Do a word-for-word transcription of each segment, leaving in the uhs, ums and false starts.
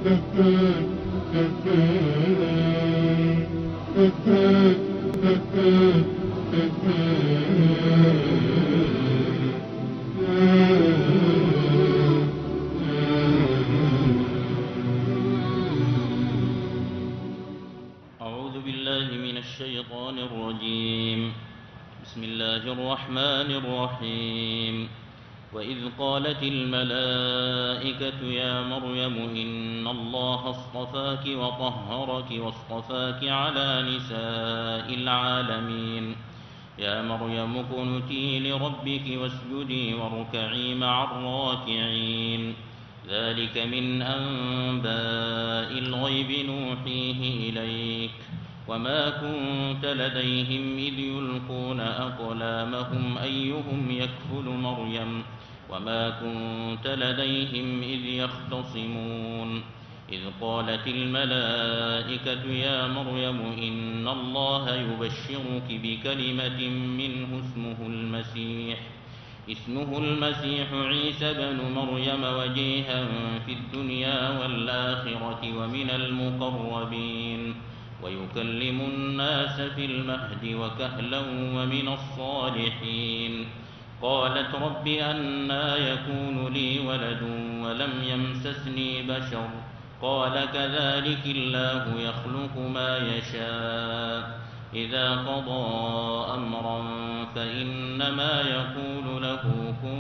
أعوذ بالله من الشيطان الرجيم. بسم الله الرحمن الرحيم. وإذ قالت الملائكة يا مريم إن الله اصطفاك وطهرك واصطفاك على نساء العالمين يا مريم اقنتي لربك واسجدي واركعي مع الراكعين ذلك من أنباء الغيب نوحيه إليك وما كنت لديهم إذ يلقون أقلامهم أيهم يكفل مريم وما كنت لديهم إذ يختصمون إذ قالت الملائكة يا مريم إن الله يبشرك بكلمة منه اسمه المسيح اسمه المسيح عيسى بن مريم وجيها في الدنيا والآخرة ومن المقربين ويكلم الناس في المهد وكهلا ومن الصالحين قالت رب أنى يكون لي ولد ولم يمسسني بشر قال كذلك الله يخلق ما يشاء إذا قضى أمرا فإنما يقول له كن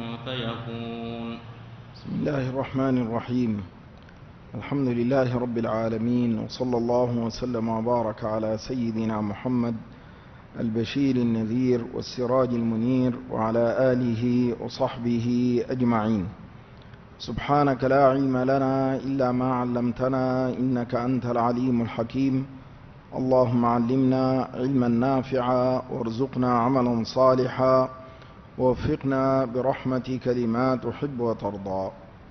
فيكون. بسم الله الرحمن الرحيم. الحمد لله رب العالمين، وصلى الله وسلم وبارك على سيدنا محمد البشير النذير والسراج المنير وعلى آله وصحبه أجمعين. سبحانك لا علم لنا إلا ما علمتنا إنك أنت العليم الحكيم. اللهم علمنا علما نافعا وارزقنا عملا صالحا ووفقنا برحمتك لما تحب وترضى.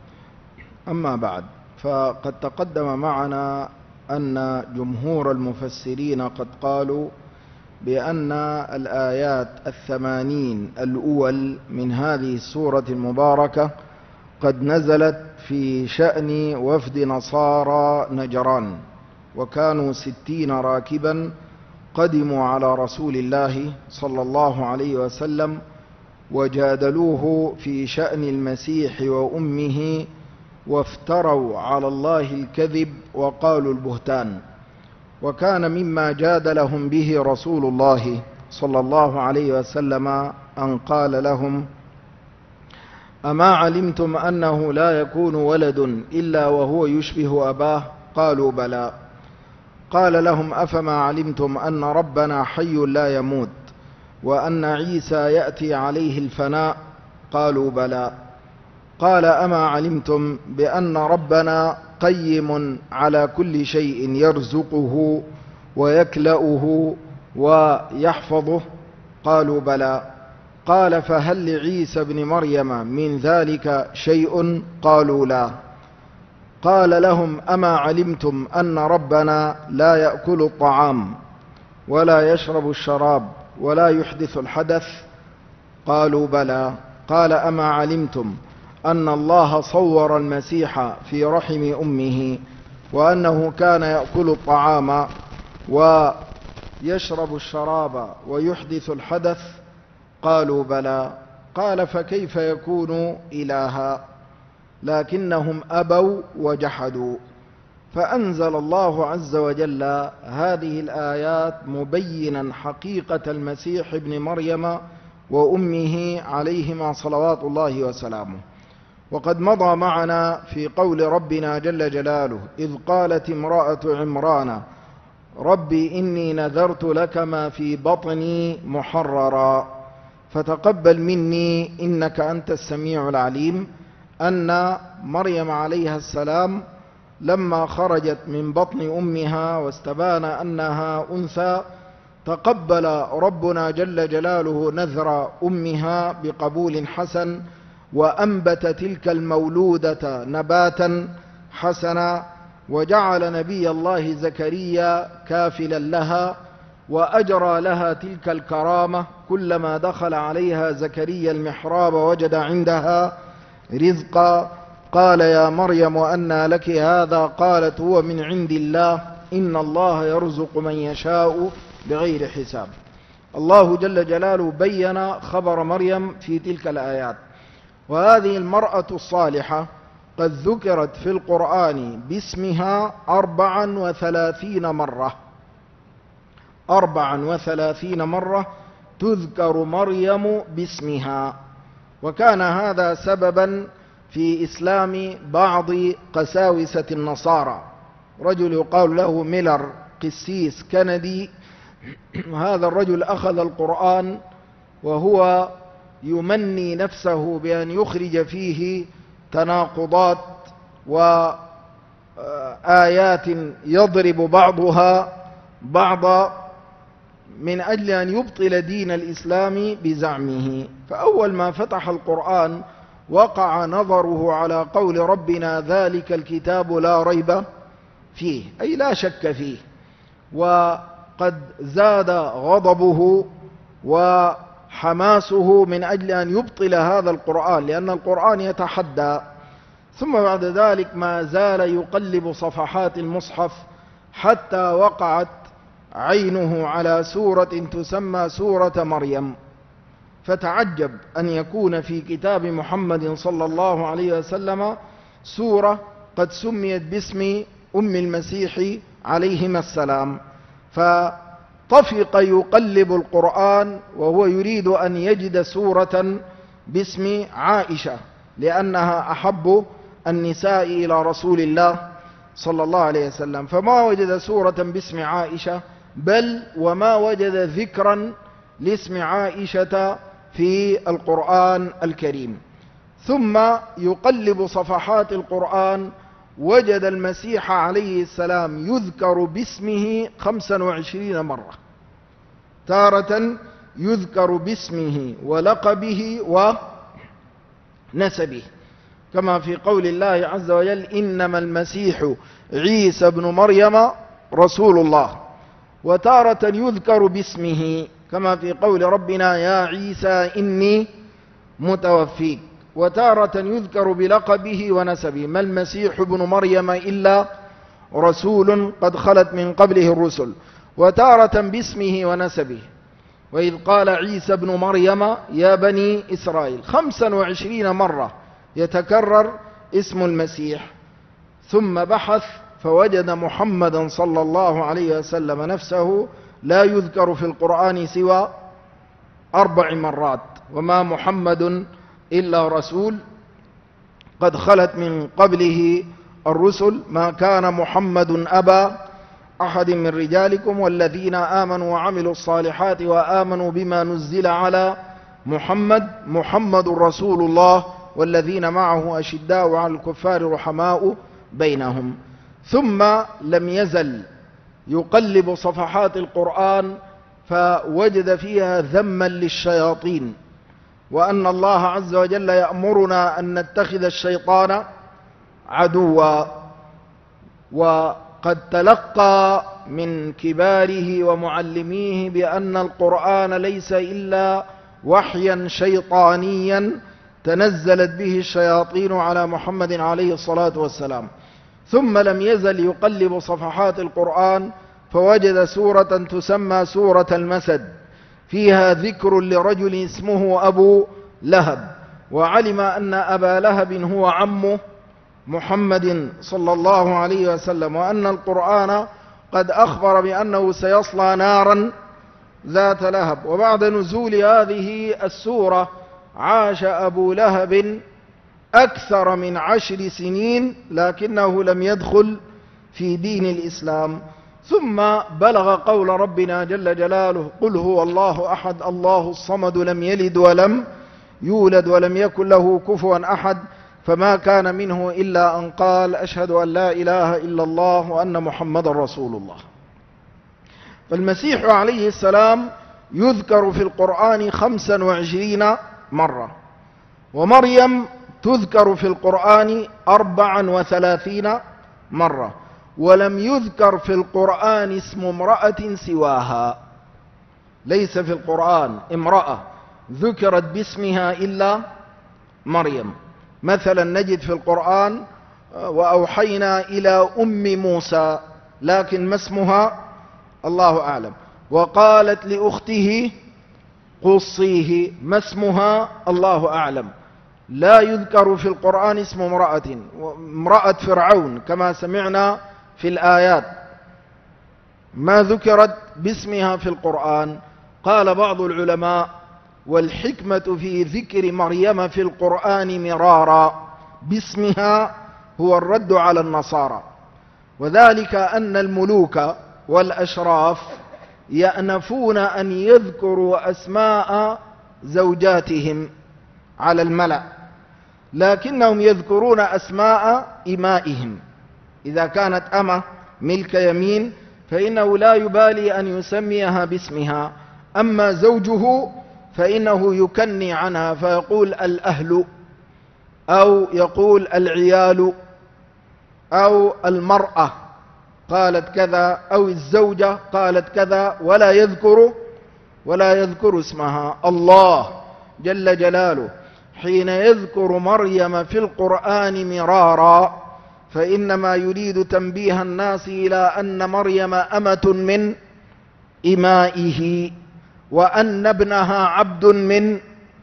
أما بعد، فقد تقدم معنا أن جمهور المفسرين قد قالوا بأن الآيات الثمانين الأول من هذه السورة المباركة قد نزلت في شأن وفد نصارى نجران، وكانوا ستين راكبا قدموا على رسول الله صلى الله عليه وسلم وجادلوه في شأن المسيح وأمه، وافتروا على الله الكذب وقالوا البهتان. وكان مما جادلهم به رسول الله صلى الله عليه وسلم أن قال لهم: أما علمتم أنه لا يكون ولد إلا وهو يشبه أباه؟ قالوا بلى. قال لهم: أفما علمتم أن ربنا حي لا يموت وأن عيسى يأتي عليه الفناء؟ قالوا بلى. قال: أما علمتم بأن ربنا قيم على كل شيء يرزقه ويكلأه ويحفظه؟ قالوا بلى. قال: فهل لعيسى بن مريم من ذلك شيء؟ قالوا لا. قال لهم: أما علمتم أن ربنا لا يأكل الطعام ولا يشرب الشراب ولا يحدث الحدث؟ قالوا بلى. قال: أما علمتم أن الله صور المسيح في رحم أمه وأنه كان يأكل الطعام ويشرب الشراب ويحدث الحدث؟ قالوا بلى. قال: فكيف يكون إلها؟ لكنهم أبوا وجحدوا. فأنزل الله عز وجل هذه الآيات مبينا حقيقة المسيح ابن مريم وأمه عليهما صلوات الله وسلامه. وقد مضى معنا في قول ربنا جل جلاله: إذ قالت امرأة عمران رب إني نذرت لك ما في بطني محررا فتقبل مني إنك أنت السميع العليم. أن مريم عليها السلام لما خرجت من بطن أمها واستبان أنها أنثى، تقبل ربنا جل جلاله نذر أمها بقبول حسن، وأنبت تلك المولودة نباتا حسنا، وجعل نبي الله زكريا كافلا لها، وأجرى لها تلك الكرامة. كلما دخل عليها زكريا المحراب وجد عندها رزقا، قال يا مريم أنى لك هذا؟ قالت هو من عند الله إن الله يرزق من يشاء بغير حساب. الله جل جلاله بين خبر مريم في تلك الآيات. وهذه المرأة الصالحة قد ذكرت في القرآن باسمها أربعا وثلاثين مرة، أربعا وثلاثين مرة تذكر مريم باسمها. وكان هذا سببا في إسلام بعض قساوسة النصارى، رجل يقال له ميلر قسيس كندي. هذا الرجل أخذ القرآن وهو يمني نفسه بأن يخرج فيه تناقضات وآيات يضرب بعضها بعضا من أجل أن يبطل دين الإسلام بزعمه. فأول ما فتح القرآن وقع نظره على قول ربنا ذلك الكتاب لا ريب فيه، أي لا شك فيه. وقد زاد غضبه وحماسه من أجل أن يبطل هذا القرآن، لأن القرآن يتحدى. ثم بعد ذلك ما زال يقلب صفحات المصحف حتى وقعت عينه على سورة تسمى سورة مريم، فتعجب أن يكون في كتاب محمد صلى الله عليه وسلم سورة قد سميت باسم أم المسيح عليهما السلام. فطفق يقلب القرآن وهو يريد أن يجد سورة باسم عائشة، لأنها أحب النساء إلى رسول الله صلى الله عليه وسلم، فما وجد سورة باسم عائشة، بل وما وجد ذكرا لاسم عائشة في القرآن الكريم. ثم يقلب صفحات القرآن وجد المسيح عليه السلام يذكر باسمه خمسا وعشرين مرة، تارة يذكر باسمه ولقبه ونسبه، كما في قول الله عز وجل إنما المسيح عيسى بن مريم رسول الله. وتارة يذكر باسمه كما في قول ربنا يا عيسى إني متوفيك. وتارة يذكر بلقبه ونسبه، ما المسيح ابن مريم إلا رسول قد خلت من قبله الرسل. وتارة باسمه ونسبه، وإذ قال عيسى ابن مريم يا بني إسرائيل، خمسا وعشرين مرة يتكرر اسم المسيح. ثم بحث فوجد محمدا صلى الله عليه وسلم نفسه لا يذكر في القرآن سوى أربع مرات، وما محمد إلا رسول قد خلت من قبله الرسل، ما كان محمد أبا أحد من رجالكم والذين آمنوا وعملوا الصالحات وآمنوا بما نزل على محمد محمد رسول الله والذين معه أشداء على الكفار رحماء بينهم. ثم لم يزل يقلب صفحات القرآن فوجد فيها ذما للشياطين، وأن الله عز وجل يأمرنا أن نتخذ الشيطان عدوا. وقد تلقى من كباره ومعلميه بأن القرآن ليس إلا وحيا شيطانيا تنزلت به الشياطين على محمد عليه الصلاة والسلام. ثم لم يزل يقلب صفحات القرآن فوجد سورة تسمى سورة المسد، فيها ذكر لرجل اسمه أبو لهب، وعلم أن أبا لهب هو عم محمد صلى الله عليه وسلم، وأن القرآن قد أخبر بأنه سيصلى نارا ذات لهب. وبعد نزول هذه السورة عاش أبو لهب أكثر من عشر سنين لكنه لم يدخل في دين الإسلام. ثم بلغ قول ربنا جل جلاله قل هو الله أحد الله الصمد لم يلد ولم يولد ولم يكن له كفوا أحد، فما كان منه إلا أن قال أشهد أن لا إله إلا الله وأن محمد رسول الله. فالمسيح عليه السلام يذكر في القرآن خمسا وعشرين مرة، ومريم تذكر في القرآن أربعا وثلاثين مرة، ولم يذكر في القرآن اسم امرأة سواها. ليس في القرآن امرأة ذكرت باسمها إلا مريم. مثلا نجد في القرآن وأوحينا إلى أم موسى، لكن ما اسمها الله أعلم. وقالت لأخته قصيه، ما اسمها الله أعلم. لا يذكر في القرآن اسم امرأة امرأة فرعون كما سمعنا في الآيات، ما ذكرت باسمها في القرآن. قال بعض العلماء: والحكمة في ذكر مريم في القرآن مرارا باسمها هو الرد على النصارى، وذلك أن الملوك والأشراف يأنفون أن يذكروا أسماء زوجاتهم على الملأ، لكنهم يذكرون أسماء إمائهم. إذا كانت أمة ملك يمين فإنه لا يبالي أن يسميها باسمها، أما زوجه فإنه يكني عنها فيقول الأهل، أو يقول العيال، أو المرأة قالت كذا، أو الزوجة قالت كذا، ولا يذكر ولا يذكر اسمها. الله جل جلاله حين يذكر مريم في القرآن مرارا فإنما يريد تنبيه الناس إلى أن مريم أمة من إمائه، وأن ابنها عبد من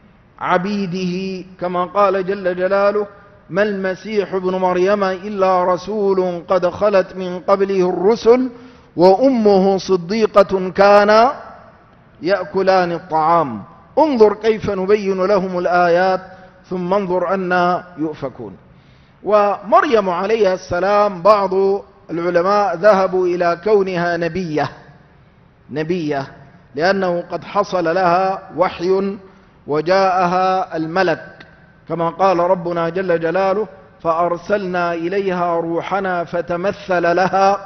عبيده، كما قال جل جلاله: ما المسيح ابن مريم إلا رسول قد خلت من قبله الرسل وأمه صديقة كانا يأكلان الطعام. انظر كيف نبين لهم الآيات ثم انظر أنا يؤفكون. ومريم عليها السلام بعض العلماء ذهبوا إلى كونها نبية نبية لأنه قد حصل لها وحي وجاءها الملك، كما قال ربنا جل جلاله: فأرسلنا إليها روحنا فتمثل لها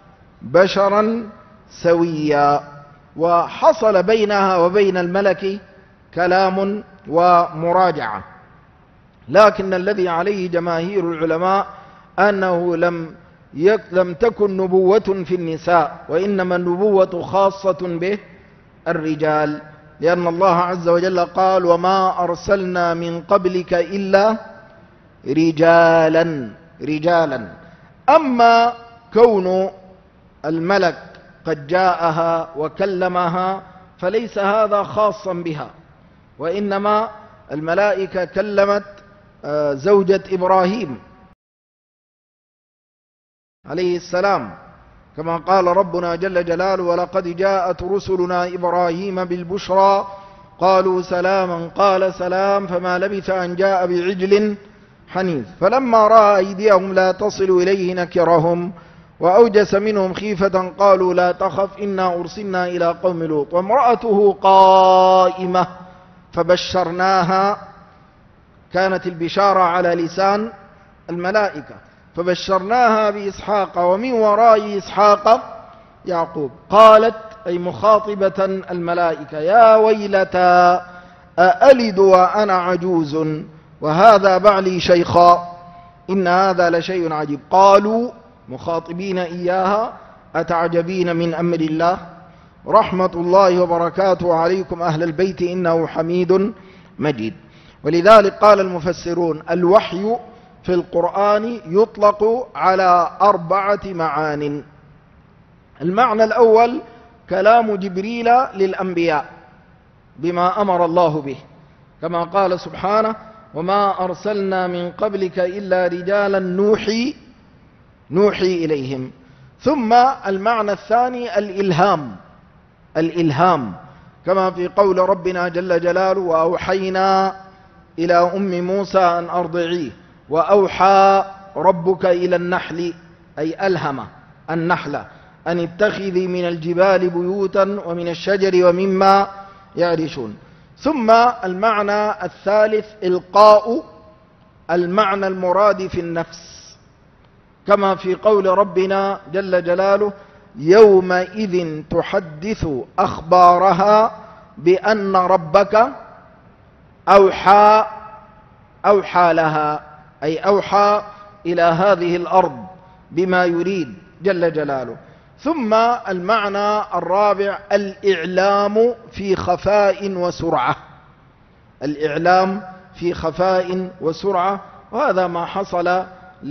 بشرا سويا. وحصل بينها وبين الملك كلام ومراجعة، لكن الذي عليه جماهير العلماء أنه لم لم تكن نبوة في النساء، وإنما النبوة خاصة به الرجال، لأن الله عز وجل قال: وما أرسلنا من قبلك إلا رجالا رجالا. أما كون الملك قد جاءها وكلمها فليس هذا خاصا بها، وإنما الملائكة كلمت زوجة إبراهيم عليه السلام، كما قال ربنا جل جلاله: ولقد جاءت رسلنا إبراهيم بالبشرى قالوا سلاما قال سلام فما لبث أن جاء بعجل حنيذ فلما رأى أيديهم لا تصل إليه نكرهم وأوجس منهم خيفة قالوا لا تخف إنا أرسلنا إلى قوم لوط وامرأته قائمة فبشرناها. كانت البشارة على لسان الملائكة، فبشرناها بإسحاق ومن وراء إسحاق يعقوب. قالت أي مخاطبة الملائكة: يا ويلتى أألد وأنا عجوز وهذا بعلي شيخا إن هذا لشيء عجيب. قالوا مخاطبين إياها: أتعجبين من أمر الله رحمة الله وبركاته عليكم أهل البيت إنه حميد مجيد. ولذلك قال المفسرون: الوحي في القرآن يطلق على أربعة معان. المعنى الأول كلام جبريل للأنبياء بما أمر الله به، كما قال سبحانه: وما أرسلنا من قبلك إلا رجالا نوحي نوحي إليهم. ثم المعنى الثاني الإلهام الإلهام كما في قول ربنا جل جلاله: وأوحينا إلى أم موسى أن أرضعيه وأوحى ربك إلى النحل أي ألهم النحل أن اتخذي من الجبال بيوتا ومن الشجر ومما يعرشون. ثم المعنى الثالث إلقاء المعنى المراد في النفس، كما في قول ربنا جل جلاله: يومئذ تحدث أخبارها بأن ربك أوحى أوحى لها أي أوحى إلى هذه الأرض بما يريد جل جلاله. ثم المعنى الرابع الإعلام في خفاء وسرعة الإعلام في خفاء وسرعة. وهذا ما حصل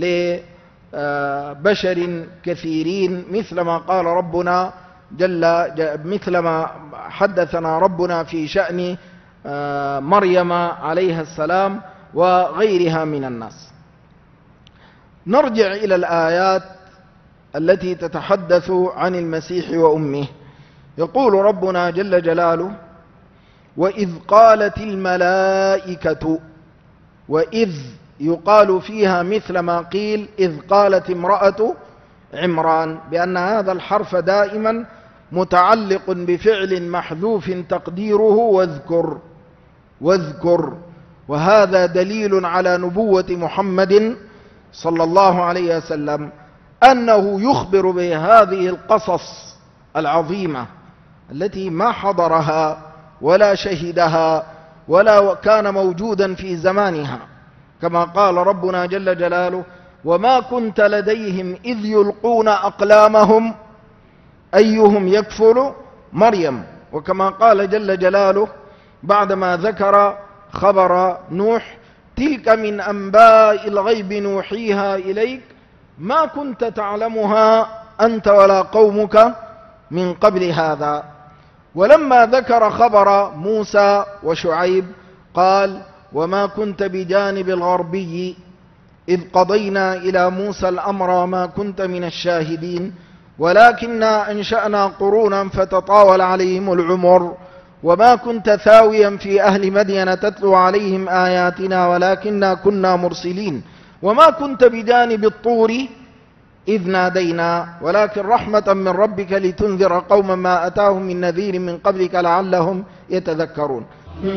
لبشر كثيرين، مثل ما قال ربنا جل مثل ما حدثنا ربنا في شأن مريم عليها السلام وغيرها من الناس. نرجع إلى الآيات التي تتحدث عن المسيح وأمه. يقول ربنا جل جلاله: وإذ قالت الملائكة، وإذ يقال فيها مثل ما قيل إذ قالت امرأة عمران، بأن هذا الحرف دائما متعلق بفعل محذوف تقديره واذكر واذكر، وهذا دليل على نبوة محمد صلى الله عليه وسلم، أنه يخبر بهذه القصص العظيمة التي ما حضرها ولا شهدها ولا كان موجودا في زمانها، كما قال ربنا جل جلاله: وما كنت لديهم إذ يلقون أقلامهم أيهم يكفل مريم. وكما قال جل جلاله بعدما ذكر خبر نوح: تلك من أنباء الغيب نوحيها إليك ما كنت تعلمها أنت ولا قومك من قبل هذا. ولما ذكر خبر موسى وشعيب قال: وما كنت بجانب الغربي إذ قضينا إلى موسى الأمر ما كنت من الشاهدين ولكننا أنشأنا قرونا فتطاول عليهم العمر وما كنت ثاويا في أهل مدين تتلو عليهم آياتنا ولكننا كنا مرسلين وما كنت بجانب الطور إذ نادينا ولكن رحمة من ربك لتنذر قوما ما أتاهم من نذير من قبلك لعلهم يتذكرون.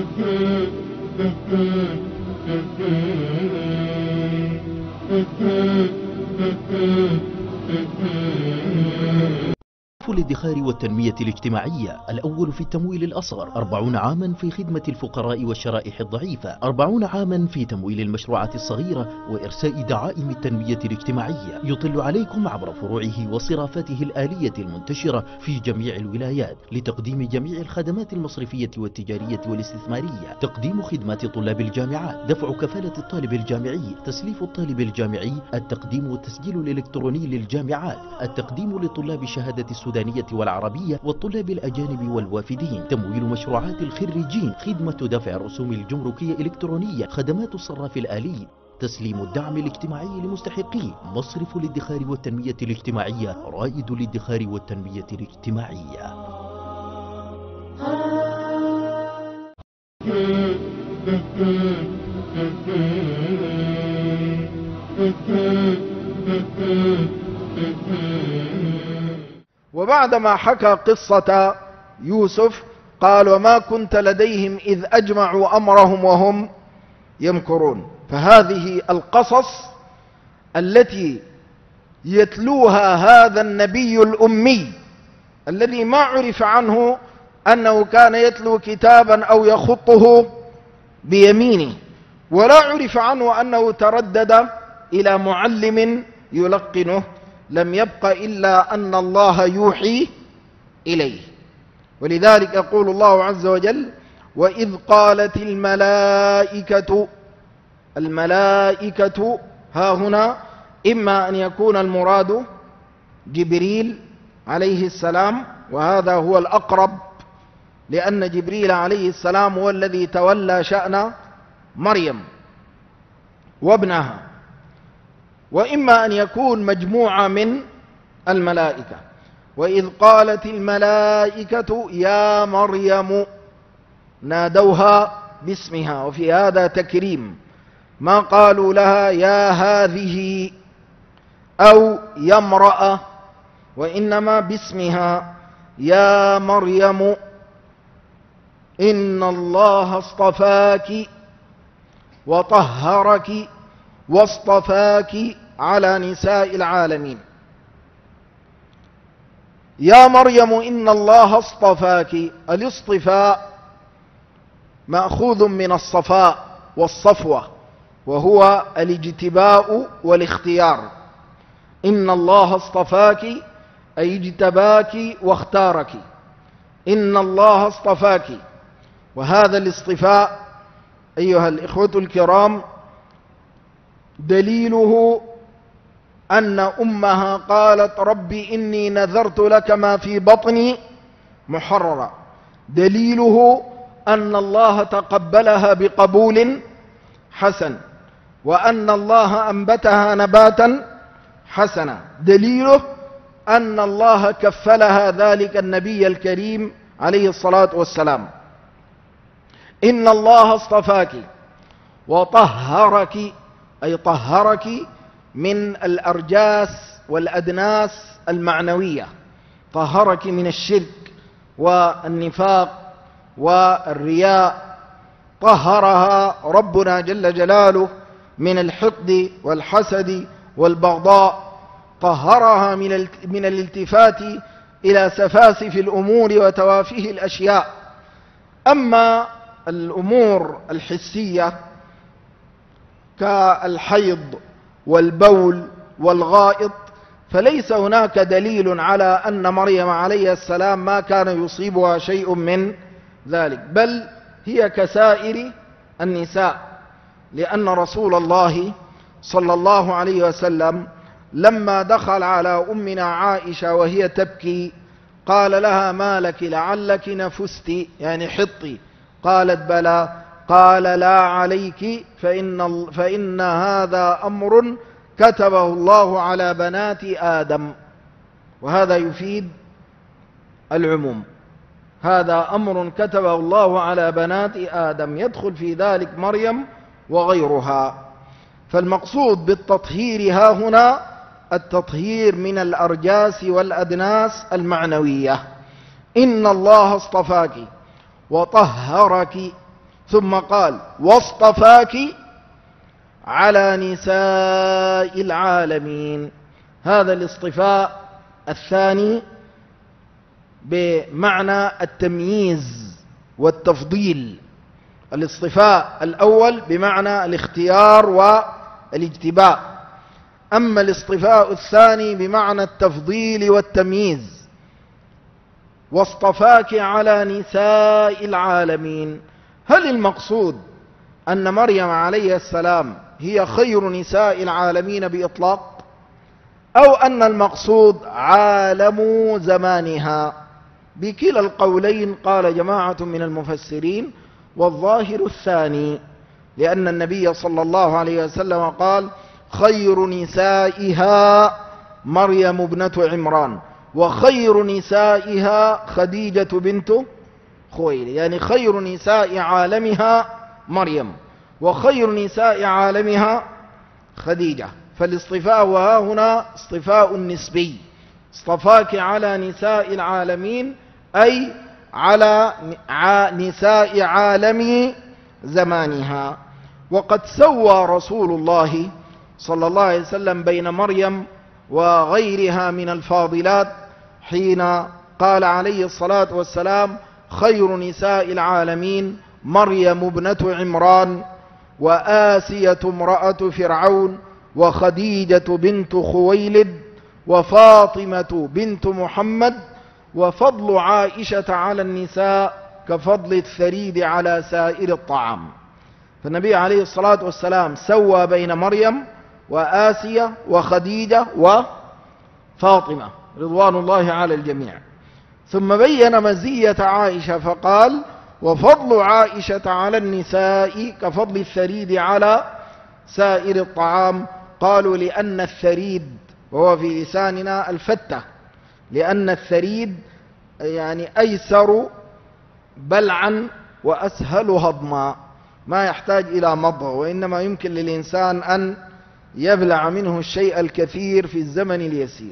الادخار والتنمية الاجتماعية: الأول في التمويل الأصغر، أربعون عاما في خدمة الفقراء والشرائح الضعيفة، أربعون عاما في تمويل المشروعات الصغيرة وإرساء دعائم التنمية الاجتماعية. يطل عليكم عبر فروعه وصرافته الآلية المنتشرة في جميع الولايات لتقديم جميع الخدمات المصرفية والتجارية والاستثمارية، تقديم خدمات طلاب الجامعات، دفع كفالة الطالب الجامعي، تسليف الطالب الجامعي، التقديم والتسجيل الإلكتروني للجامعات، التقديم لطلاب شهادة السودانية والعربية والطلاب الأجانب والوافدين، تمويل مشروعات الخريجين، خدمة دفع الرسوم الجمركية إلكترونية، خدمات الصراف الآلي، تسليم الدعم الاجتماعي لمستحقيه. مصرف الادخار والتنمية الاجتماعية، رائد الادخار والتنمية الاجتماعية. وبعدما حكى قصة يوسف قال: وما كنت لديهم إذ أجمعوا أمرهم وهم يمكرون. فهذه القصص التي يتلوها هذا النبي الأمي الذي ما عرف عنه أنه كان يتلو كتابا أو يخطه بيمينه، ولا عرف عنه أنه تردد إلى معلم يلقنه، لم يبق إلا أن الله يوحي إليه. ولذلك يقول الله عز وجل: وإذ قالت الملائكة. الملائكة ها هنا إما أن يكون المراد جبريل عليه السلام، وهذا هو الأقرب لأن جبريل عليه السلام هو الذي تولى شأن مريم وابنها، وإما أن يكون مجموعة من الملائكة. وإذ قالت الملائكة يا مريم، نادوها باسمها، وفي هذا تكريم، ما قالوا لها يا هذه أو يا امرأة، وإنما باسمها: يا مريم إن الله اصطفاك وطهرك واصطفاك على نساء العالمين. يا مريم إن الله اصطفاك. الاصطفاء مأخوذ من الصفاء والصفوة، وهو الاجتباء والاختيار. إن الله اصطفاك أي اجتباك واختارك. إن الله اصطفاك. وهذا الاصطفاء أيها الإخوة الكرام دليله أن أمها قالت رب إني نذرت لك ما في بطني محررا. دليله أن الله تقبلها بقبول حسن، وأن الله أنبتها نباتا حسنا. دليله أن الله كفلها ذلك النبي الكريم عليه الصلاة والسلام. إن الله اصطفاك وطهرك، أي طهرك من الأرجاس والأدناس المعنوية، طهرك من الشرك والنفاق والرياء، طهرها ربنا جل جلاله من الحقد والحسد والبغضاء، طهرها من من الالتفات إلى سفاسف الأمور وتوافه الأشياء. أما الأمور الحسية كالحيض والبول والغائط فليس هناك دليل على أن مريم عليه السلام ما كان يصيبها شيء من ذلك، بل هي كسائر النساء، لأن رسول الله صلى الله عليه وسلم لما دخل على أمنا عائشة وهي تبكي قال لها ما لك لعلك نفست، يعني حطي. قالت بلى. قال لا عليك فإن, فإن هذا أمر كتبه الله على بنات آدم، وهذا يفيد العموم. هذا أمر كتبه الله على بنات آدم، يدخل في ذلك مريم وغيرها. فالمقصود بالتطهير ها هنا التطهير من الأرجاس والأدناس المعنوية. إن الله اصطفاك وطهرك، ثم قال واصطفاك على نساء العالمين. هذا الاصطفاء الثاني بمعنى التمييز والتفضيل. الاصطفاء الأول بمعنى الاختيار والاجتباء، أما الاصطفاء الثاني بمعنى التفضيل والتمييز. واصطفاك على نساء العالمين، هل المقصود أن مريم عليه السلام هي خير نساء العالمين بإطلاق، أو أن المقصود عالم زمانها؟ بكلا القولين قال جماعة من المفسرين، والظاهر الثاني، لأن النبي صلى الله عليه وسلم قال خير نسائها مريم ابنة عمران، وخير نسائها خديجة بنت خويلد، يعني خير نساء عالمها مريم وخير نساء عالمها خديجة. فالاصطفاء وها هنا اصطفاء نسبي، اصطفاك على نساء العالمين أي على نساء عالم زمانها. وقد سوى رسول الله صلى الله عليه وسلم بين مريم وغيرها من الفاضلات حين قال عليه الصلاة والسلام خير نساء العالمين مريم ابنة عمران، وآسية امرأة فرعون، وخديجة بنت خويلد، وفاطمة بنت محمد، وفضل عائشة على النساء كفضل الثريد على سائر الطعام. فالنبي عليه الصلاة والسلام سوى بين مريم وآسية وخديجة وفاطمة رضوان الله على الجميع، ثم بين مزية عائشة فقال وفضل عائشة على النساء كفضل الثريد على سائر الطعام. قالوا لأن الثريد وهو في لساننا الفتة، لأن الثريد يعني أيسر بلعا وأسهل هضما، ما يحتاج إلى مضغ، وإنما يمكن للإنسان أن يبلع منه الشيء الكثير في الزمن اليسير.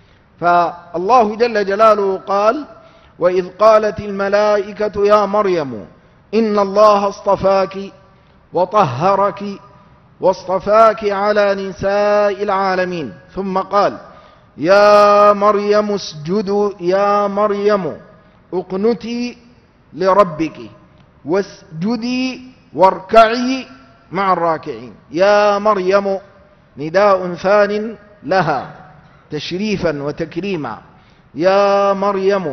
فالله جل جلاله قال وإذ قالت الملائكة يا مريم إن الله اصطفاك وطهرك واصطفاك على نساء العالمين، ثم قال يا مريم اسجدوا يا مريم اقنتي لربك واسجدي واركعي مع الراكعين. يا مريم نداء ثان لها تشريفا وتكريما. يا مريم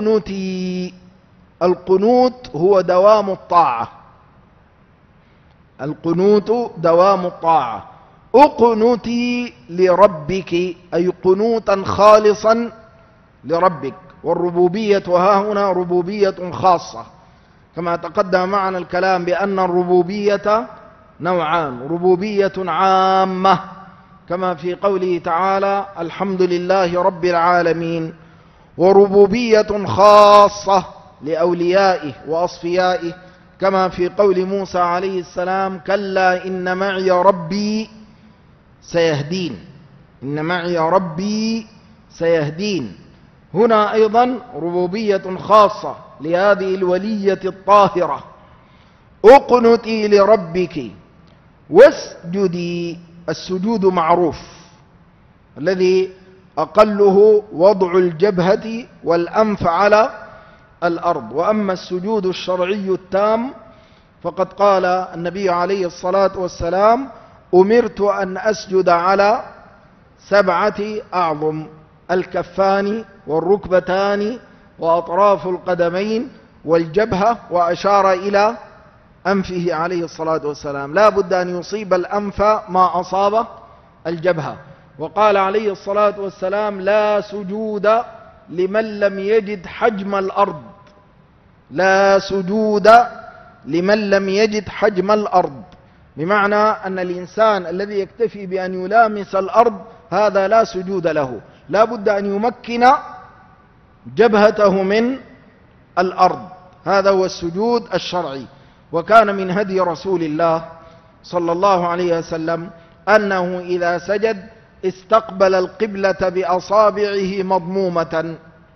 اقنتي، القنوت هو دوام الطاعة، القنوت دوام الطاعة. اقنتي لربك أي قنوتا خالصا لربك، والربوبية ها هنا ربوبية خاصة، كما تقدم معنا الكلام بأن الربوبية نوعان: ربوبية عامة كما في قوله تعالى الحمد لله رب العالمين، وربوبية خاصة لأوليائه وأصفيائه كما في قول موسى عليه السلام كلا إن معي ربي سيهدين، إن معي ربي سيهدين. هنا أيضا ربوبية خاصة لهذه الولية الطاهرة. اقنتي لربك واسجدي. السجود معروف، الذي أقله وضع الجبهة والأنف على الأرض. وأما السجود الشرعي التام فقد قال النبي عليه الصلاة والسلام أمرت أن أسجد على سبعة أعظم: الكفان والركبتان وأطراف القدمين والجبهة، وأشار إلى أنفه عليه الصلاة والسلام، لا بد أن يصيب الأنف ما أصاب الجبهة. وقال عليه الصلاة والسلام لا سجود لمن لم يجد حجم الأرض، لا سجود لمن لم يجد حجم الأرض، بمعنى أن الإنسان الذي يكتفي بأن يلامس الأرض هذا لا سجود له، لا بد أن يمكن جبهته من الأرض. هذا هو السجود الشرعي. وكان من هدي رسول الله صلى الله عليه وسلم أنه إذا سجد استقبل القبلة بأصابعه مضمومة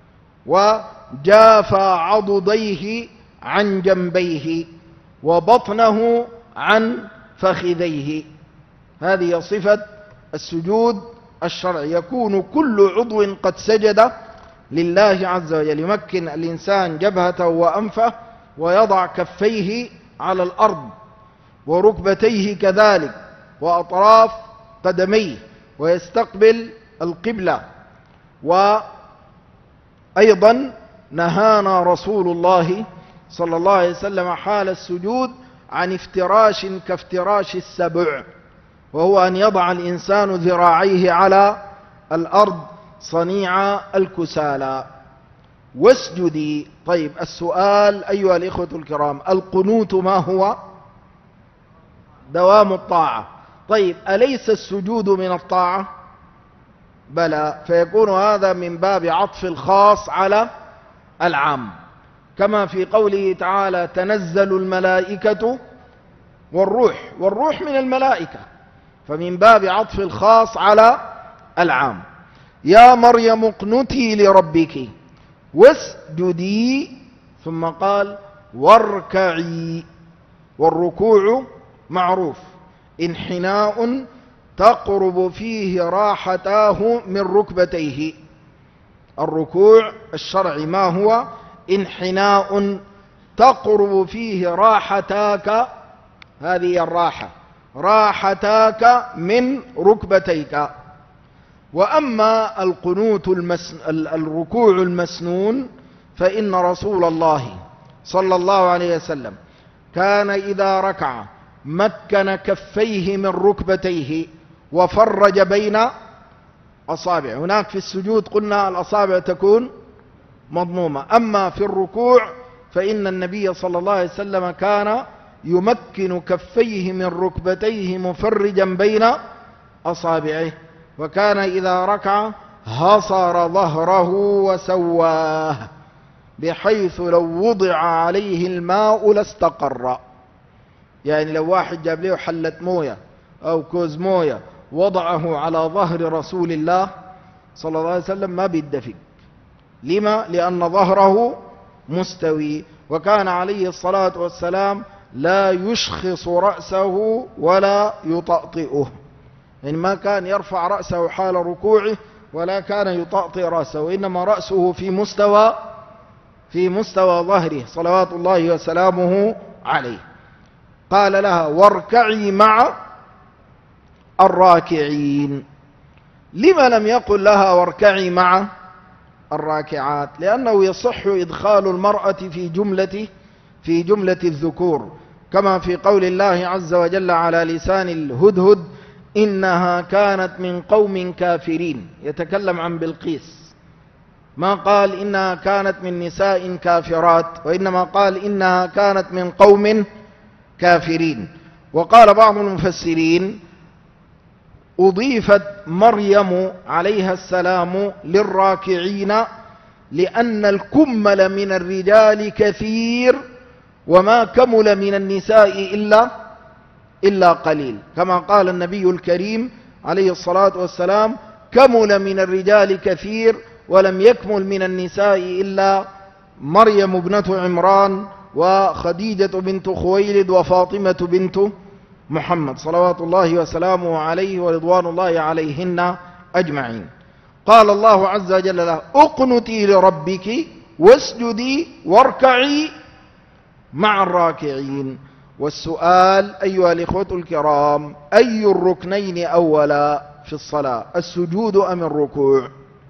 وجافى عضديه عن جنبيه وبطنه عن فخذيه. هذه صفة السجود الشرعي، يكون كل عضو قد سجد لله عز وجل، يمكن الإنسان جبهته وأنفه ويضع كفيه على الأرض وركبتيه كذلك وأطراف قدميه ويستقبل القبلة. وأيضا نهانا رسول الله صلى الله عليه وسلم حال السجود عن افتراش كافتراش السبع، وهو أن يضع الإنسان ذراعيه على الأرض صنيع الكسالى. واسجدي. طيب السؤال أيها الإخوة الكرام، القنوت ما هو؟ دوام الطاعة. طيب أليس السجود من الطاعة؟ بلى، فيكون هذا من باب عطف الخاص على العام، كما في قوله تعالى تنزل الملائكة والروح، والروح من الملائكة، فمن باب عطف الخاص على العام. يا مريم اقنتي لربك واسجدي، ثم قال واركعي. والركوع معروف، انحناء تقرب فيه راحتاه من ركبتيه. الركوع الشرعي ما هو؟ انحناء تقرب فيه راحتاك، هذه الراحة، راحتاك من ركبتيك. وأما القنوت المسن... الركوع المسنون فإن رسول الله صلى الله عليه وسلم كان إذا ركع مكن كفيه من ركبتيه وفرج بين أصابع. هناك في السجود قلنا الأصابع تكون مضمومة، أما في الركوع فإن النبي صلى الله عليه وسلم كان يمكن كفيه من ركبتيه مفرجا بين أصابعه، وكان إذا ركع هصر ظهره وسواه بحيث لو وضع عليه الماء لاستقر. يعني لو واحد جاب له حلة موية أو كوز موية وضعه على ظهر رسول الله صلى الله عليه وسلم ما بيدفق. لما؟ لأن ظهره مستوي. وكان عليه الصلاة والسلام لا يشخص رأسه ولا يطأطئه، يعني ما كان يرفع رأسه حال ركوعه ولا كان يطأطئ رأسه، إنما رأسه في مستوى في مستوى ظهره صلوات الله وسلامه عليه. قال لها واركعي مع الراكعين. لما لم يقل لها واركعي مع الراكعات؟ لأنه يصح إدخال المرأة في جملة في جملة الذكور، كما في قول الله عز وجل على لسان الهدهد: إنها كانت من قوم كافرين. يتكلم عن بلقيس، ما قال إنها كانت من نساء كافرات، وإنما قال إنها كانت من قوم كافرين. وقال بعض المفسرين: أضيفت مريم عليها السلام للراكعين لأن الكمل من الرجال كثير وما كمل من النساء إلا إلا قليل، كما قال النبي الكريم عليه الصلاة والسلام: كمل من الرجال كثير ولم يكمل من النساء إلا مريم ابنة عمران وخديجة بنت خويلد وفاطمة بنت محمد صلوات الله وسلامه عليه ورضوان الله عليهن أجمعين. قال الله عز وجل له: اقنتي لربك واسجدي واركعي مع الراكعين. والسؤال أيها الإخوة الكرام: أي الركنين أولا في الصلاة، السجود أم الركوع؟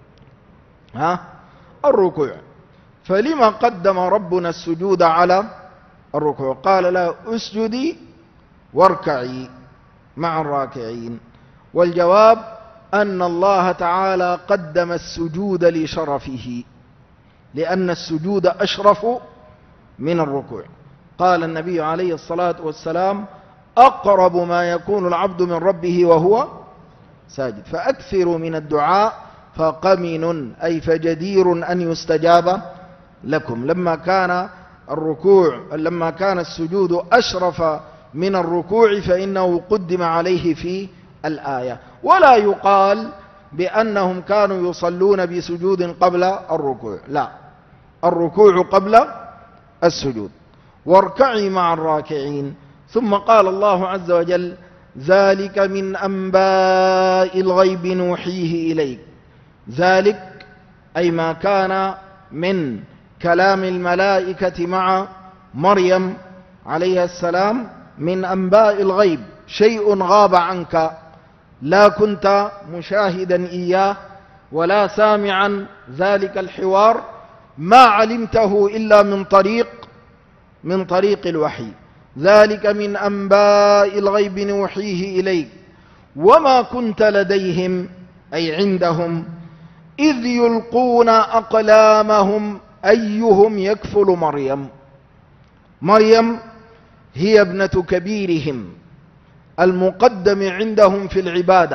ها؟ الركوع. فلما قدم ربنا السجود على الركوع؟ قال له: اسجدي واركعي مع الراكعين. والجواب أن الله تعالى قدم السجود لشرفه، لأن السجود أشرف من الركوع. قال النبي عليه الصلاة والسلام: أقرب ما يكون العبد من ربه وهو ساجد، فأكثروا من الدعاء فقمن، أي فجدير أن يستجاب لكم. لما كان الركوع لما كان السجود أشرف من الركوع فإنه قدم عليه في الآية. ولا يقال بأنهم كانوا يصلون بسجود قبل الركوع، لا، الركوع قبل السجود. واركعي مع الراكعين. ثم قال الله عز وجل: ذلك من أنباء الغيب نوحيه إليك. ذلك أي ما كان من كلام الملائكة مع مريم عليها السلام من أنباء الغيب، شيء غاب عنك، لا كنت مشاهدا إياه ولا سامعا ذلك الحوار، ما علمته إلا من طريق من طريق الوحي. ذلك من أنباء الغيب نوحيه إليك وما كنت لديهم أي عندهم إذ يلقون أقلامهم أيهم يكفل مريم. مريم هي ابنة كبيرهم المقدم عندهم في العبادة،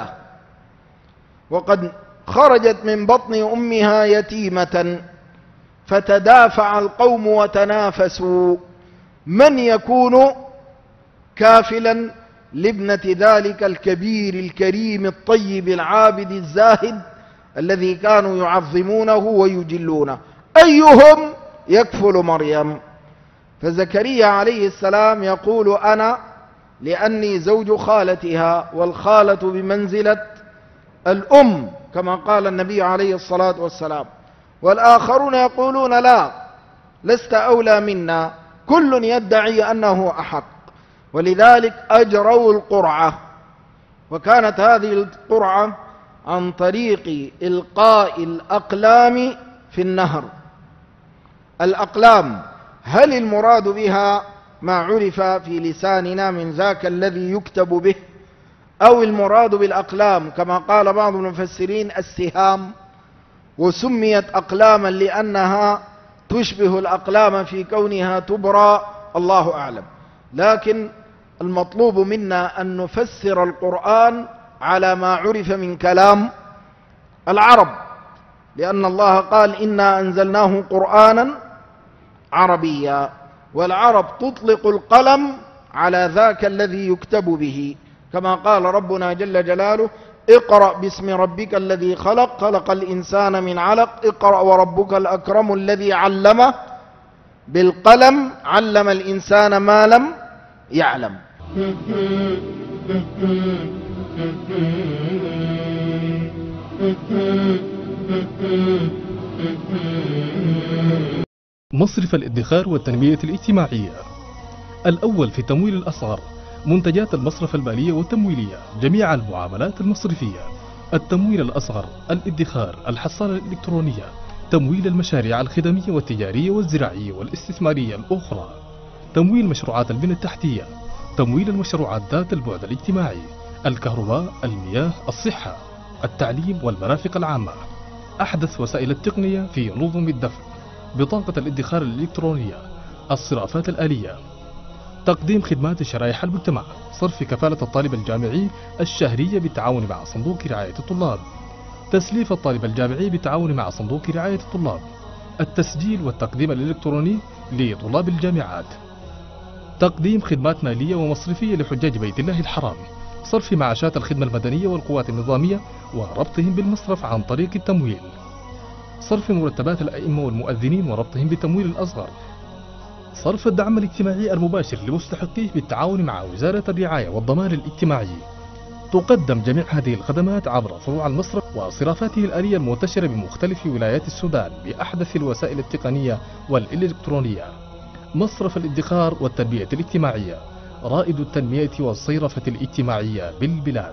وقد خرجت من بطن أمها يتيمة، فتدافع القوم وتنافسوا من يكون كافلا لابنة ذلك الكبير الكريم الطيب العابد الزاهد الذي كانوا يعظمونه ويجلونه، أيهم يكفل مريم. فزكريا عليه السلام يقول: أنا، لأني زوج خالتها، والخالة بمنزلة الأم كما قال النبي عليه الصلاة والسلام. والآخرون يقولون: لا، لست أولى منا، كل يدعي أنه أحق. ولذلك أجروا القرعة، وكانت هذه القرعة عن طريق إلقاء الأقلام في النهر. الأقلام هل المراد بها ما عرف في لساننا من ذاك الذي يكتب به، أو المراد بالأقلام كما قال بعض المفسرين السهام، وسميت أقلاما لأنها تشبه الأقلام في كونها تبرى، الله أعلم. لكن المطلوب منا أن نفسر القرآن على ما عرف من كلام العرب، لأن الله قال: إنا أنزلناه قرآنا عربيا، والعرب تطلق القلم على ذاك الذي يكتب به، كما قال ربنا جل جلاله: اقرأ باسم ربك الذي خلق، خلق الإنسان من علق، اقرأ وربك الأكرم الذي علم بالقلم، علم الإنسان ما لم يعلم. مصرف الادخار والتنمية الاجتماعية. الأول في تمويل الأصغر، منتجات المصرف المالية والتمويلية، جميع المعاملات المصرفية، التمويل الأصغر، الادخار، الحصالة الإلكترونية، تمويل المشاريع الخدمية والتجارية والزراعية والاستثمارية الأخرى. تمويل مشروعات البنى التحتية، تمويل المشروعات ذات البعد الاجتماعي، الكهرباء، المياه، الصحة، التعليم والمرافق العامة، أحدث وسائل التقنية في نظم الدفع، بطاقة الادخار الإلكترونية، الصرافات الآلية، تقديم خدمات شرائح المجتمع، صرف كفالة الطالب الجامعي الشهرية بالتعاون مع صندوق رعاية الطلاب، تسليف الطالب الجامعي بالتعاون مع صندوق رعاية الطلاب، التسجيل والتقديم الإلكتروني لطلاب الجامعات، تقديم خدمات مالية ومصرفية لحجاج بيت الله الحرام، صرف معاشات الخدمة المدنية والقوات النظامية وربطهم بالمصرف عن طريق التمويل، صرف مرتبات الأئمة والمؤذنين وربطهم بتمويل الأصغر، صرف الدعم الاجتماعي المباشر لمستحقيه بالتعاون مع وزارة الرعاية والضمان الاجتماعي. تقدم جميع هذه الخدمات عبر فروع المصرف وصرافاته الآلية المنتشرة بمختلف ولايات السودان بأحدث الوسائل التقنية والإلكترونية. مصرف الادخار والتنمية الاجتماعية، رائد التنمية والصيرفة الاجتماعية بالبلاد.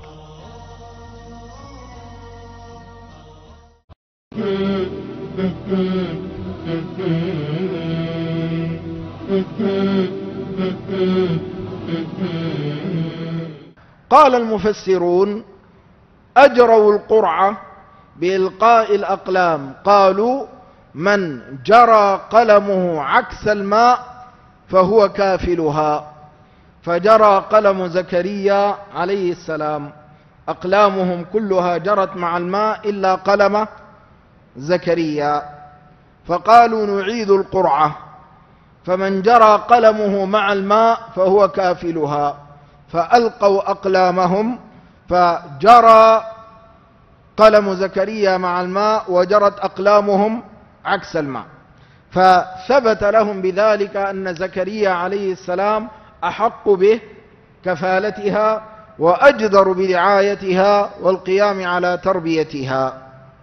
قال المفسرون: أجروا القرعة بإلقاء الأقلام، قالوا: من جرى قلمه عكس الماء فهو كافلها، فجرى قلم زكريا عليه السلام، أقلامهم كلها جرت مع الماء إلا قلم زكريا، فقالوا: نعيد القرعة، فمن جرى قلمه مع الماء فهو كافلها، فألقوا أقلامهم فجرى قلم زكريا مع الماء وجرت أقلامهم عكس الماء، فثبت لهم بذلك أن زكريا عليه السلام أحق به كفالتها وأجدر برعايتها والقيام على تربيتها.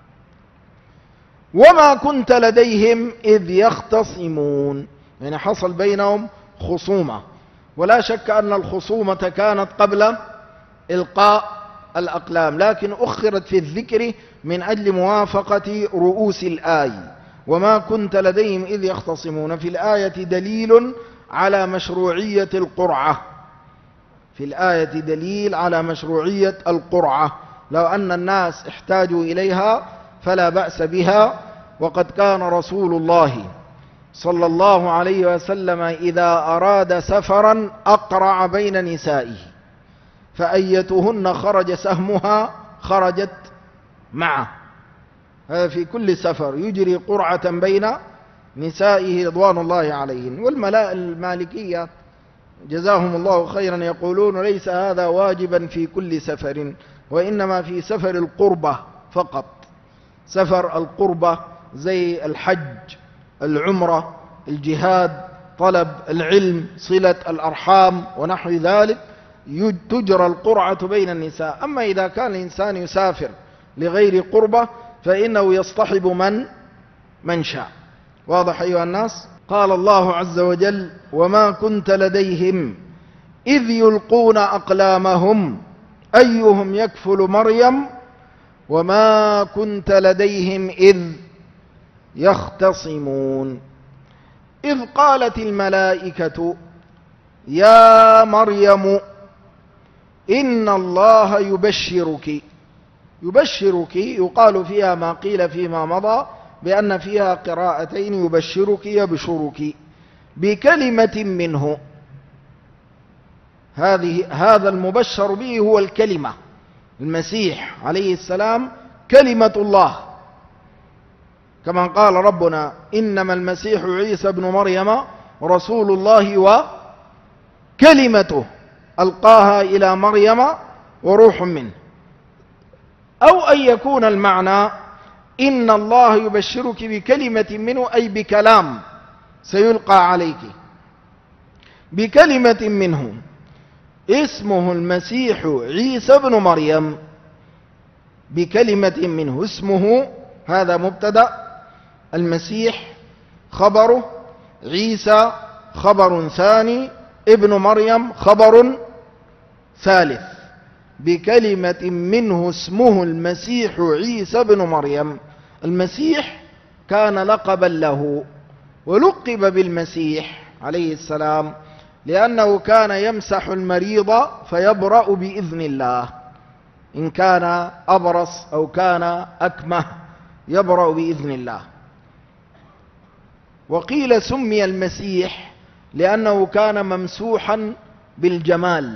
وما كنت لديهم إذ يختصمون، يعني حصل بينهم خصومة، ولا شك أن الخصومة كانت قبل إلقاء الأقلام، لكن أخرت في الذكر من أجل موافقة رؤوس الآية. وما كنت لديهم إذ يختصمون في الآية دليل على مشروعية القرعة، في الآية دليل على مشروعية القرعة، لو أن الناس احتاجوا إليها فلا بأس بها. وقد كان رسول الله صلى الله عليه وسلم إذا أراد سفرا أقرع بين نسائه، فأيتهن خرج سهمها خرجت معه، هذا في كل سفر يجري قرعة بين نسائه رضوان الله عليهن. والمالكية جزاهم الله خيرا يقولون: ليس هذا واجبا في كل سفر، وإنما في سفر القربة فقط، سفر القربة زي الحج، العمرة، الجهاد، طلب العلم، صلة الأرحام ونحو ذلك، تجرى القرعة بين النساء. أما إذا كان الإنسان يسافر لغير قربة فإنه يصطحب من من شاء. واضح أيها الناس؟ قال الله عز وجل: وما كنت لديهم إذ يلقون أقلامهم أيهم يكفل مريم وما كنت لديهم إذ يختصمون. إذ قالت الملائكة يا مريم إن الله يبشرك. يبشرك يقال فيها ما قيل فيما مضى بأن فيها قراءتين: يبشرك يبشرك، بكلمة منه. هذه هذا المبشر به هو الكلمة، المسيح عليه السلام كلمة الله، كما قال ربنا: إنما المسيح عيسى ابن مريم رسول الله وكلمته ألقاها إلى مريم وروح منه. أو أن يكون المعنى إن الله يبشرك بكلمة منه، أي بكلام سيلقى عليك، بكلمة منه اسمه المسيح عيسى ابن مريم، بكلمة منه. اسمه هذا مبتدأ، المسيح خبره، عيسى خبر ثاني، ابن مريم خبر ثالث. بكلمة منه اسمه المسيح عيسى بن مريم. المسيح كان لقبا له، ولقب بالمسيح عليه السلام، لأنه كان يمسح المريض فيبرأ بإذن الله، إن كان أبرص أو كان أكمه يبرأ بإذن الله. وقيل سمي المسيح لأنه كان ممسوحا بالجمال،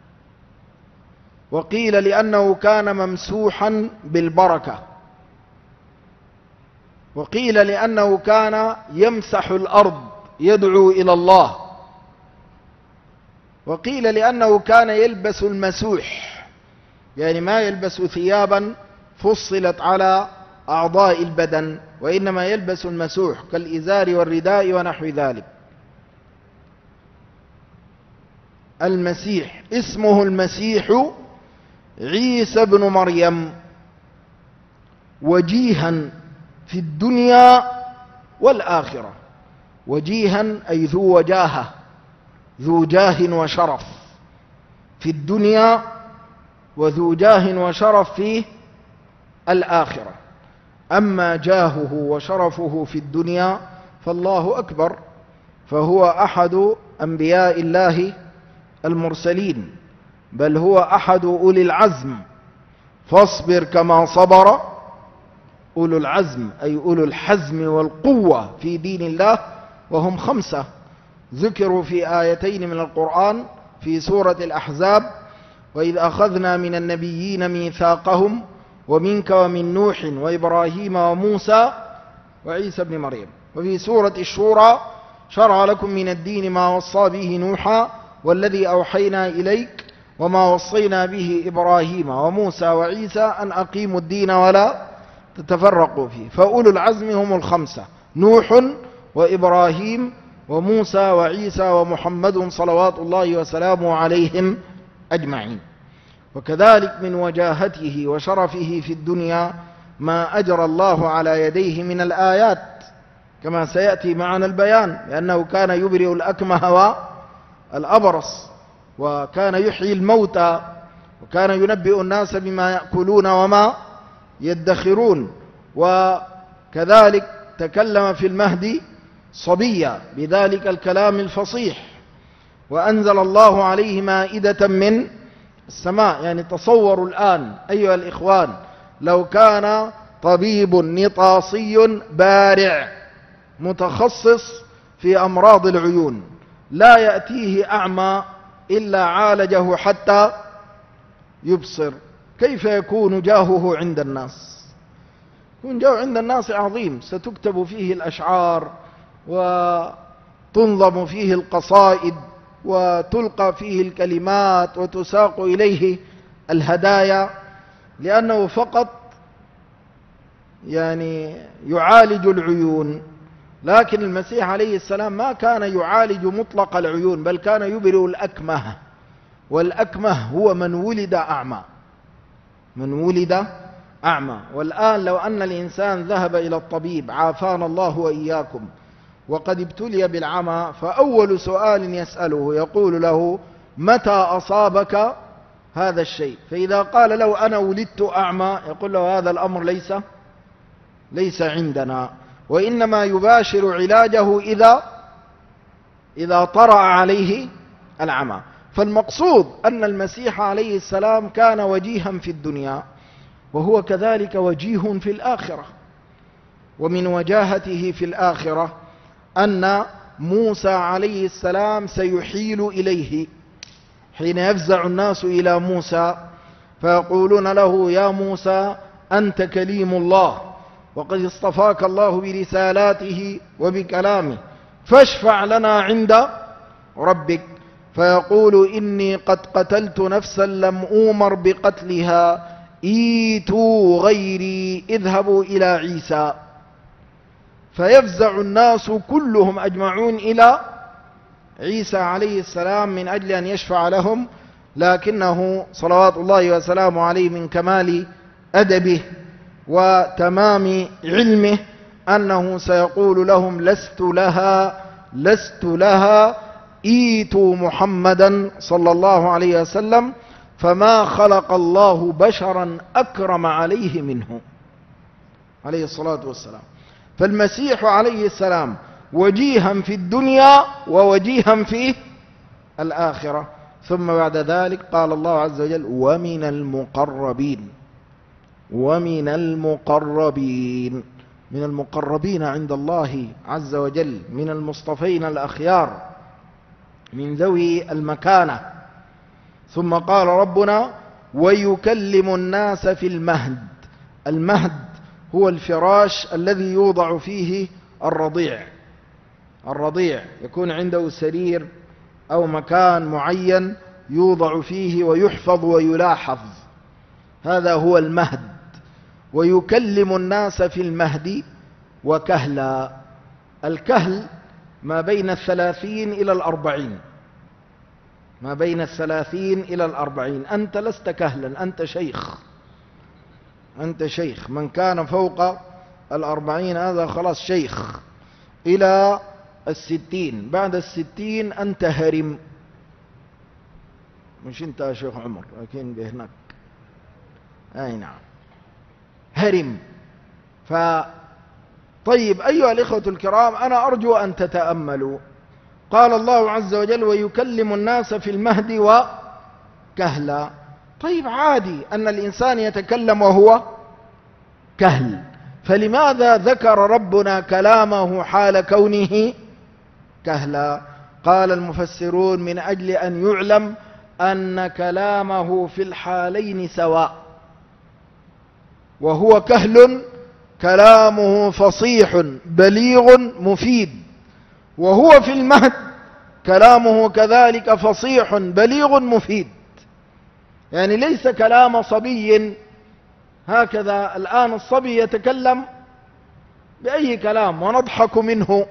وقيل لأنه كان ممسوحا بالبركة، وقيل لأنه كان يمسح الأرض يدعو إلى الله، وقيل لأنه كان يلبس المسوح، يعني ما يلبس ثيابا فصلت على أعضاء البدن، وإنما يلبس المسوح كالإزار والرداء ونحو ذلك. المسيح اسمه المسيح عيسى بن مريم، وجيها في الدنيا والآخرة. وجيها أي ذو وجاهة، ذو جاه وشرف في الدنيا، وذو جاه وشرف في الآخرة. أما جاهه وشرفه في الدنيا فالله أكبر، فهو أحد أنبياء الله المرسلين، بل هو أحد أولي العزم. فاصبر كما صبر أولو العزم، أي أولو الحزم والقوة في دين الله، وهم خمسة ذكروا في آيتين من القرآن في سورة الأحزاب: وإذ أخذنا من النبيين ميثاقهم ومنك ومن نوح وإبراهيم وموسى وعيسى بن مريم. وفي سورة الشورى: شرع لكم من الدين ما وصى به نوحا والذي أوحينا إليك وما وصينا به إبراهيم وموسى وعيسى أن أقيموا الدين ولا تتفرقوا فيه. فأولو العزم هم الخمسة: نوح وإبراهيم وموسى وعيسى ومحمد صلوات الله وسلامه عليهم أجمعين. وكذلك من وجاهته وشرفه في الدنيا ما أجرى الله على يديه من الآيات، كما سيأتي معنا البيان، لأنه كان يبرئ الأكمه والأبرص، وكان يحيي الموتى، وكان ينبئ الناس بما يأكلون وما يدخرون. وكذلك تكلم في المهد صبيا بذلك الكلام الفصيح، وأنزل الله عليه مائدة من السماء. يعني تصوروا الآن أيها الإخوان، لو كان طبيب نطاصي بارع متخصص في أمراض العيون لا يأتيه أعمى إلا عالجه حتى يبصر، كيف يكون جاهه عند الناس؟ يكون جاهه عند الناس عظيم، ستكتب فيه الأشعار وتنظم فيه القصائد وتلقى فيه الكلمات وتساق إليه الهدايا، لأنه فقط يعني يعالج العيون. لكن المسيح عليه السلام ما كان يعالج مطلق العيون، بل كان يبرئ الأكمه، والأكمه هو من ولد أعمى، من ولد أعمى. والآن لو أن الإنسان ذهب إلى الطبيب، عافانا الله وإياكم، وقد ابتلي بالعمى، فأول سؤال يسأله يقول له: متى أصابك هذا الشيء؟ فإذا قال له: أنا ولدت أعمى، يقول له: هذا الأمر ليس ليس عندنا، وإنما يباشر علاجه إذا إذا طرأ عليه العمى. فالمقصود أن المسيح عليه السلام كان وجيها في الدنيا، وهو كذلك وجيه في الآخرة. ومن وجاهته في الآخرة أن موسى عليه السلام سيحيل إليه حين يفزع الناس إلى موسى، فيقولون له: يا موسى أنت كليم الله، وقد اصطفاك الله برسالاته وبكلامه، فاشفع لنا عند ربك. فيقول: إني قد قتلت نفسا لم أومر بقتلها، إيتوا غيري، اذهبوا إلى عيسى. فيفزع الناس كلهم أجمعون إلى عيسى عليه السلام من أجل أن يشفع لهم، لكنه صلوات الله وسلامه عليه من كمال أدبه وتمام علمه أنه سيقول لهم: لست لها لست لها إيتوا محمدا صلى الله عليه وسلم، فما خلق الله بشرا أكرم عليه منه عليه الصلاة والسلام. فالمسيح عليه السلام وجيها في الدنيا ووجيها في الآخرة. ثم بعد ذلك قال الله عز وجل ومن المقربين، ومن المقربين، من المقربين عند الله عز وجل، من المصطفين الأخيار، من ذوي المكانة. ثم قال ربنا ويكلم الناس في المهد. المهد هو الفراش الذي يوضع فيه الرضيع. الرضيع يكون عنده سرير أو مكان معين يوضع فيه ويحفظ ويلاحظ، هذا هو المهد. ويكلم الناس في المهد وكهلا. الكهل ما بين الثلاثين إلى الأربعين، ما بين الثلاثين إلى الأربعين. أنت لست كهلا، أنت شيخ، أنت شيخ. من كان فوق الأربعين هذا خلاص شيخ. إلى الستين، بعد الستين أنت هرم. مش أنت يا شيخ عمر، لكن بهناك أي نعم هرم. ف طيب أيها الإخوة الكرام، أنا أرجو أن تتأملوا. قال الله عز وجل ويكلم الناس في المهد وكهلا. طيب عادي أن الإنسان يتكلم وهو كهل، فلماذا ذكر ربنا كلامه حال كونه كهلا؟ قال المفسرون من أجل أن يعلم أن كلامه في الحالين سواء. وهو كهل كلامه فصيح بليغ مفيد، وهو في المهد كلامه كذلك فصيح بليغ مفيد. يعني ليس كلام صبي هكذا. الآن الصبي يتكلم بأي كلام ونضحك منه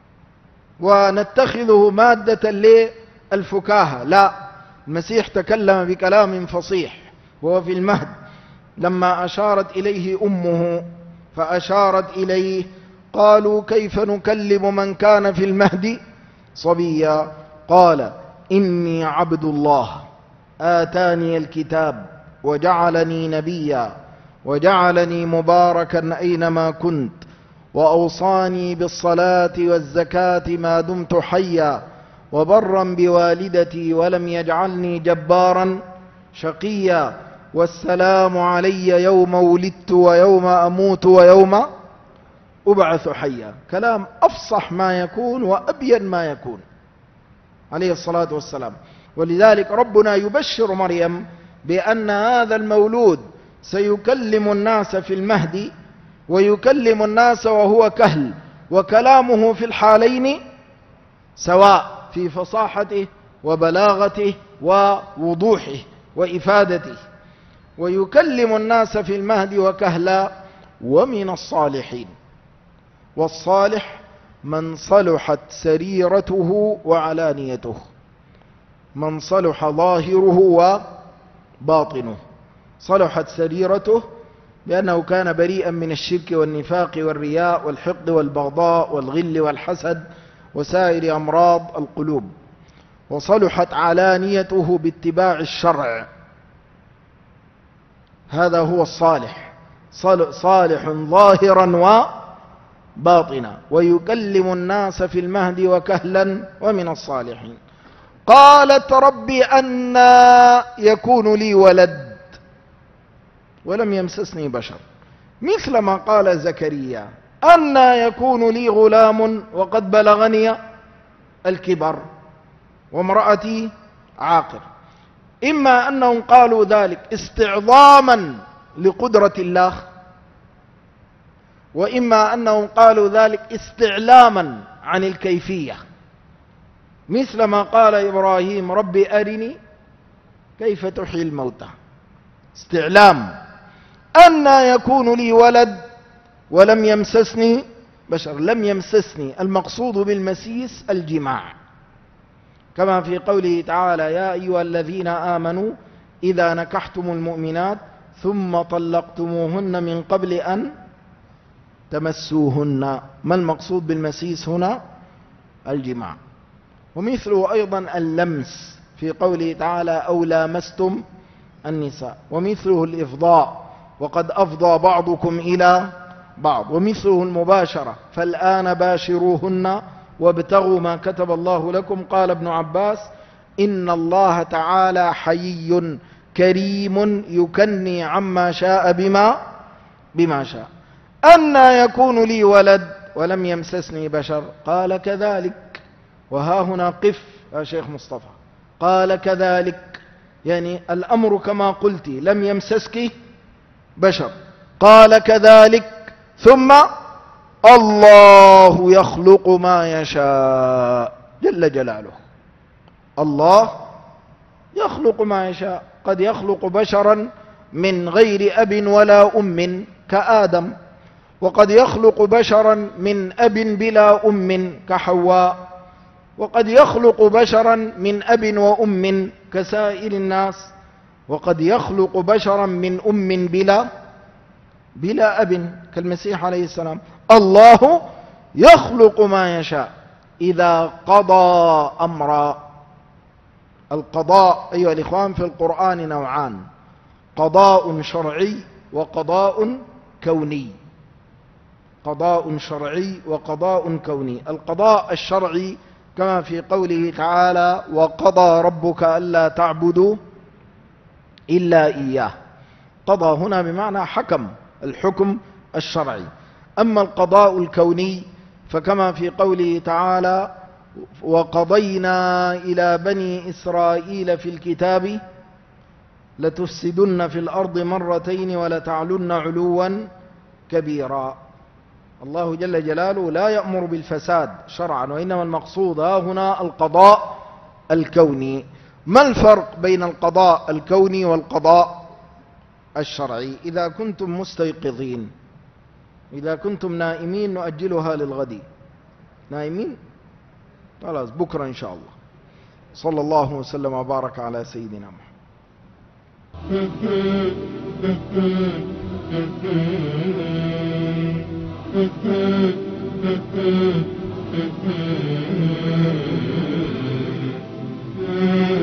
ونتخذه مادة للفكاهة، لا، المسيح تكلم بكلام فصيح وهو في المهد. لما أشارت إليه أمه فأشارت إليه قالوا كيف نكلم من كان في المهد صبيا؟ قال إني عبد الله آتاني الكتاب وجعلني نبيا وجعلني مباركا أينما كنت وأوصاني بالصلاة والزكاة ما دمت حيا وبرا بوالدتي ولم يجعلني جبارا شقيا والسلام علي يوم ولدت ويوم أموت ويوم أبعث حيا. كلام أفصح ما يكون وأبين ما يكون عليه الصلاة والسلام. ولذلك ربنا يبشر مريم بأن هذا المولود سيكلم الناس في المهد ويكلم الناس وهو كهل، وكلامه في الحالين سواء في فصاحته وبلاغته ووضوحه وإفادته. ويكلم الناس في المهد وكهلا ومن الصالحين. والصالح من صلحت سريرته وعلانيته، من صلح ظاهره وباطنه. صلحت سريرته لأنه كان بريئا من الشرك والنفاق والرياء والحقد والبغضاء والغل والحسد وسائر أمراض القلوب. وصلحت علانيته باتباع الشرع، هذا هو الصالح، صالح ظاهرا وباطنا. ويكلم الناس في المهد وكهلا ومن الصالحين. قالت ربي أنى يكون لي ولد ولم يمسسني بشر، مثل ما قال زكريا أنى يكون لي غلام وقد بلغني الكبر وامرأتي عاقر. إما أنهم قالوا ذلك استعظاما لقدرة الله، وإما أنهم قالوا ذلك استعلاما عن الكيفية، مثل ما قال إبراهيم ربي أرني كيف تحيي الموتى. استعلام أنى يكون لي ولد ولم يمسسني بشر. لم يمسسني المقصود بالمسيس الجماع، كما في قوله تعالى يا أيها الذين آمنوا إذا نكحتم المؤمنات ثم طلقتموهن من قبل أن تمسوهن. ما المقصود بالمسيس هنا؟ الجماع. ومثله أيضا اللمس في قوله تعالى أو لامستم النساء. ومثله الإفضاء وقد أفضى بعضكم إلى بعض. ومثله المباشرة، فالآن باشروهن وابتغوا ما كتب الله لكم. قال ابن عباس: إن الله تعالى حيي كريم يكني عما شاء بما بما شاء. أنى يكون لي ولد ولم يمسسني بشر؟ قال: كذلك. وها هنا قف يا شيخ مصطفى. قال: كذلك، يعني الأمر كما قلت، لم يمسسك بشر. قال: كذلك. ثم الله يخلق ما يشاء جل جلاله. الله يخلق ما يشاء، قد يخلق بشرا من غير أب ولا أم كآدم، وقد يخلق بشرا من أب بلا أم كحواء، وقد يخلق بشرا من أب وأم كسائر الناس، وقد يخلق بشرا من أم بلا بلا أب كالمسيح عليه السلام. الله يخلق ما يشاء إذا قضى أمرا. القضاء أيها الإخوان في القرآن نوعان: قضاء شرعي وقضاء كوني. قضاء شرعي وقضاء كوني. القضاء الشرعي كما في قوله تعالى: وقضى ربك ألا تعبدوا إلا إياه. قضى هنا بمعنى حكم، الحكم الشرعي. أما القضاء الكوني فكما في قوله تعالى: وقضينا إلى بني إسرائيل في الكتاب لتفسدن في الأرض مرتين ولتعلن علوا كبيرا. الله جل جلاله لا يأمر بالفساد شرعا، وإنما المقصود ها هنا القضاء الكوني. ما الفرق بين القضاء الكوني والقضاء الشرعي؟ إذا كنتم مستيقظين، إذا كنتم نائمين نؤجلها للغد. نائمين؟ خلاص بكرة إن شاء الله. صلى الله وسلم وبارك على سيدنا محمد.